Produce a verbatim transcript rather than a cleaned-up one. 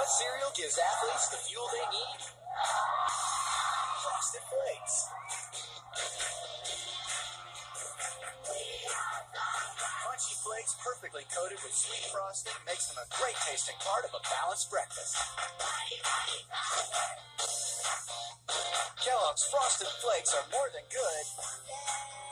What cereal gives athletes the fuel they need? Frosted Flakes. Crunchy flakes perfectly coated with sweet frosting makes them a great tasting part of a balanced breakfast. Kellogg's Frosted Flakes are more than good.